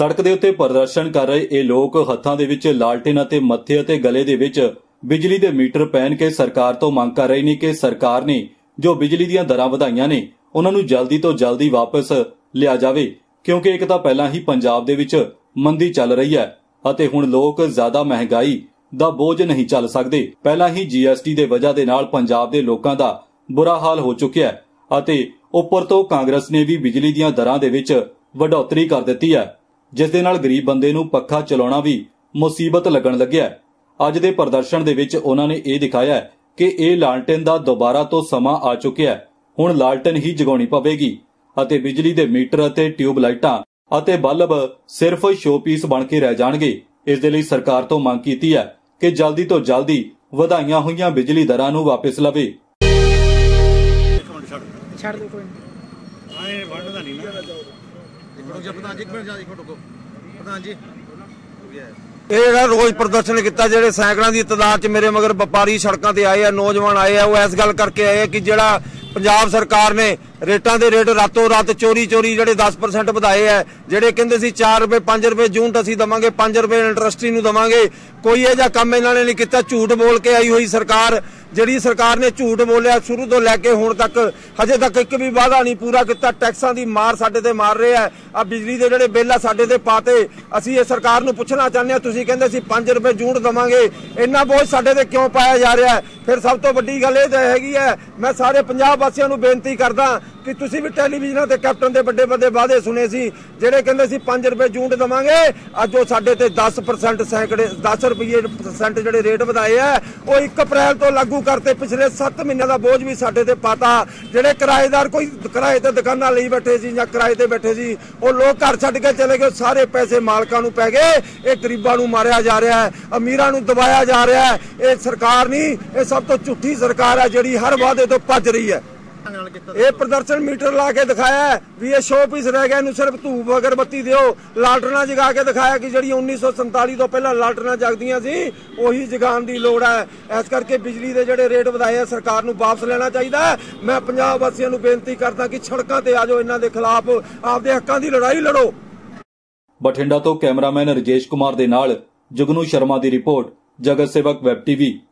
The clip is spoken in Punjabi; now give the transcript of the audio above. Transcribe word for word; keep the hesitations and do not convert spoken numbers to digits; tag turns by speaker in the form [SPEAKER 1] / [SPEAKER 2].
[SPEAKER 1] सड़क के उत्ते प्रदर्शन कर रहे ये लोग हत्थां दे विच लालटेन अते मत्थे अते गले दे विच बिजली दे मीटर पहन के सरकार तो मंग कर रहे ने कि सरकार ने जो बिजली दीयां दरां वधाईयां ने उन्हां नूं जल्दी तो जल्दी वापस लिया जावे, क्योंकि एक तां पहलां ही पंजाब दे विच मंदी चल रही है अते हुण लोग ज्यादा महंगाई दा बोझ नहीं चल सकदे। पहलां ही जी एस टी दे वजह दे नाल पंजाब दे लोकां दा बुरा हाल हो चुकिया है अते उपर तो कांग्रेस ने भी बिजली दीयां दरां दे विच वढोतरी कर दित्ती है, जिस दे नाल गरीब बंदे नूं पक्खा चलाउणा भी मुसीबत लगण लग्गिआ। अज दे प्रदर्शन दे विच उन्हां ने यह दिखाया है कि इह लालटेन दा दोबारा तो समां आ चुकिआ है। हुण लालटेन ही जगाउणी पवेगी अते बिजली दे मीटर अते ट्यूब लाइटां अते बल्ब सिर्फ शोपीस बन के रह जाणगे। इस दे लई सरकार तो मंग कीती है कि जल्दी तो जल्दी वधाईयां होईयां बिजली दरां नूं वापस लवे।
[SPEAKER 2] छड़ दो कोई आए वंडदा नहीं ना प्रधान जी, एक मिनट जा रुको प्रधान जी।
[SPEAKER 3] ਇਹ ਰੋਜ਼ ਪ੍ਰਦਰਸ਼ਨ ਕੀਤਾ, ਜਿਹੜੇ ਸੈਂਕੜਾਂ ਦੀ ਤਦਾਦ 'ਚ ਮੇਰੇ ਮਗਰ ਵਪਾਰੀ ਸੜਕਾਂ ਤੇ ਆਏ ਆ, ਨੌਜਵਾਨ ਆਏ ਆ, ਉਹ ਇਸ ਗੱਲ ਕਰਕੇ ਆਏ ਆ ਕਿ ਜਿਹੜਾ ਪੰਜਾਬ ਸਰਕਾਰ ਨੇ ਰੇਟਾਂ ਦੇ ਰੇਟ ਰਾਤੋਂ ਰਾਤ ਚੋਰੀ ਚੋਰੀ ਜਿਹੜੇ ਦਸ ਪਰਸੈਂਟ ਵਧਾਏ ਆ, ਜਿਹੜੇ ਕਹਿੰਦੇ ਸੀ ਚਾਰ ਰੁਪਏ ਪੰਜ ਰੁਪਏ ਯੂਨਿਟ ਅਸੀਂ ਦਵਾਂਗੇ, ਪੰਜ ਰੁਪਏ ਇੰਡਸਟਰੀ ਨੂੰ ਦਵਾਂਗੇ, ਕੋਈ ਇਹ ਜਿਹਾ ਕੰਮ ਇਹਨਾਂ ਨੇ ਨਹੀਂ ਕੀਤਾ। ਝੂਠ ਬੋਲ ਕੇ ਆਈ ਹੋਈ ਸਰਕਾਰ, ਜਿਹੜੀ ਸਰਕਾਰ ਨੇ ਝੂਠ ਬੋਲਿਆ ਸ਼ੁਰੂ ਤੋਂ ਲੈ ਕੇ ਹੁਣ ਤੱਕ, ਹਜੇ ਤੱਕ ਇੱਕ ਵੀ ਵਾਅਦਾ ਨਹੀਂ ਪੂਰਾ ਕੀਤਾ। ਟੈਕਸਾਂ ਦੀ ਮਾਰ ਸਾਡੇ ਤੇ ਮਾਰ ਰਹੇ ਆ, ਆ ਬਿਜਲੀ ਦੇ ਜਿਹੜੇ ਬਿੱਲ ਆ ਸਾਡੇ ਤੇ ਪਾਤੇ। ਅਸੀਂ ਇਹ ਸਰਕਾਰ ਨੂੰ ਪੁੱਛਣਾ ਚਾਹੁੰਦੇ ਆ, ਤੁਸੀਂ ਕਹਿੰਦੇ ਸੀ ਪੰਜ ਰੁਪਏ ਯੂਨਿਟ ਦਵਾਂਗੇ, ਇੰਨਾ ਬੋਝ ਸਾਡੇ ਤੇ ਕਿਉਂ ਪਾਇਆ ਜਾ ਰਿਹਾ ਹੈ? ਫਿਰ ਸਭ ਤੋਂ ਵੱਡੀ ਗੱਲ ਇਹ ਹੈਗੀ ਹੈ, ਮੈਂ ਸਾਰੇ ਪੰਜਾਬ ਵਾਸੀਆਂ ਨੂੰ ਬੇਨਤੀ ਕਰਦਾ ਕਿ ਤੁਸੀਂ ਵੀ ਟੈਲੀਵਿਜ਼ਨਾਂ ਤੇ ਕੈਪਟਨ ਦੇ ਵੱਡੇ ਵੱਡੇ ਵਾਅਦੇ ਸੁਣੇ ਸੀ, ਜਿਹੜੇ ਕਹਿੰਦੇ ਸੀ ਪੰਜ ਰੁਪਏ ਯੂਨਿਟ ਦਵਾਂਗੇ। ਅੱਜ ਉਹ ਸਾਡੇ ਤੇ ਦਸ ਪਰਸੈਂਟ ਸੈਂਕੜੇ ਦਸ ਰੁਪਏ ਪਰਸੈਂਟ ਜਿਹੜੇ ਰੇਟ ਵਧਾਏ ਆ, ਉਹ ਇੱਕ ਅਪ੍ਰੈਲ ਤੋਂ ਲਾਗੂ ਕਰਤੇ। ਪਿਛਲੇ ਸੱਤ ਮਹੀਨਿਆਂ ਦਾ ਬੋਝ ਵੀ ਸਾਡੇ ਤੇ ਪਾਤਾ। ਜਿਹੜੇ ਕਿਰਾਏਦਾਰ ਕੋਈ ਕਿਰਾਏ ਤੇ ਦੁਕਾਨਾਂ ਲਈ ਬੈਠੇ ਸੀ ਜਾਂ ਕਿਰਾਏ ਤੇ ਬੈਠੇ ਸੀ, ਉਹ ਲੋਕ ਘਰ ਛੱਡ ਕੇ ਚਲੇ ਗਏ। ਸਾਰੇ ਪੈਸੇ ਮਾਲਕਾਂ ਨੂੰ ਪੈ ਗਏ। ਇਹ ਗਰੀਬਾਂ ਨੂੰ ਮਾਰਿਆ ਜਾ ਰਿਹਾ ਹੈ, ਅਮੀਰਾਂ ਨੂੰ ਦਬਾਇਆ ਜਾ ਰਿਹਾ ਹੈ। ਇਹ ਸਰਕਾਰ ਨਹੀਂ, ਇਹ ਸਭ ਤੋਂ ਝੂਠੀ ਸਰਕਾਰ ਹੈ ਜਿਹੜੀ ਹਰ ਵਾਅਦੇ ਤੋਂ ਭੱਜ ਰਹੀ ਹੈ। ਇਹ ਪ੍ਰਦਰਸ਼ਨ ਮੀਟਰ ਲਾ ਕੇ ਦਿਖਾਇਆ ਵੀ ਇਹ ਸ਼ੋਅ ਪੀਸ ਰਹਿ ਗਿਆ, ਇਹਨੂੰ ਸਿਰਫ ਧੂਪ ਅਗਰਬੱਤੀ ਦਿਓ। ਲਾਲਟਣਾ ਜਗਾ ਕੇ ਦਿਖਾਇਆ ਕਿ ਜਿਹੜੀ ਉੱਨੀ ਸੌ ਸੰਤਾਲੀ ਤੋਂ ਪਹਿਲਾਂ ਲਾਲਟਣਾ ਜਗਦੀਆਂ ਸੀ, ਉਹੀ ਜਗਾਉਣ ਦੀ ਲੋੜ ਹੈ। ਇਸ ਕਰਕੇ ਬਿਜਲੀ ਦੇ ਜਿਹੜੇ ਰੇਟ ਵਧਾਏ ਆ, ਸਰਕਾਰ ਨੂੰ ਵਾਪਸ ਲੈਣਾ ਚਾਹੀਦਾ ਹੈ। ਮੈਂ ਪੰਜਾਬ ਵਾਸੀਆਂ ਨੂੰ ਬੇਨਤੀ ਕਰਦਾ ਕਿ ਸੜਕਾਂ ਤੇ ਆ ਜਾਓ, ਇਹਨਾਂ ਦੇ ਖਿਲਾਫ ਆਪਦੇ ਹੱਕਾਂ ਦੀ ਲੜਾਈ ਲੜੋ।
[SPEAKER 1] ਬਠਿੰਡਾ ਤੋਂ ਕੈਮਰਾਮੈਨ ਰਜੇਸ਼ ਕੁਮਾਰ ਦੇ ਨਾਲ ਜਗਨੂ ਸ਼ਰਮਾ ਦੀ ਰਿਪੋਰਟ, ਜਗਤ ਸੇਵਕ ਵੈਬ ਟੀਵੀ।